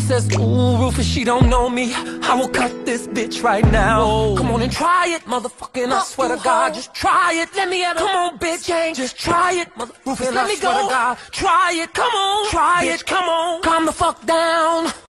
says, ooh, Rufus, she don't know me. I will cut this bitch right now. Whoa. Come on and try it, motherfucking, I swear to God, just try it. Let me have it. Come on, bitch, just try it, motherfucking, Rufus, let me go. Try it, come on, try it, come on. Calm the fuck down.